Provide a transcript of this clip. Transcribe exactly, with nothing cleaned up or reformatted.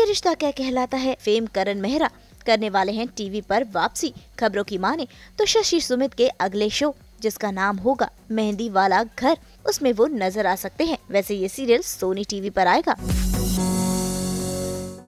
ये रिश्ता क्या कहलाता है फेम करण मेहरा करने वाले हैं टीवी पर वापसी। खबरों की माने तो शशि सुमित के अगले शो जिसका नाम होगा मेहंदी वाला घर, उसमें वो नजर आ सकते हैं। वैसे ये सीरियल सोनी टीवी पर आएगा।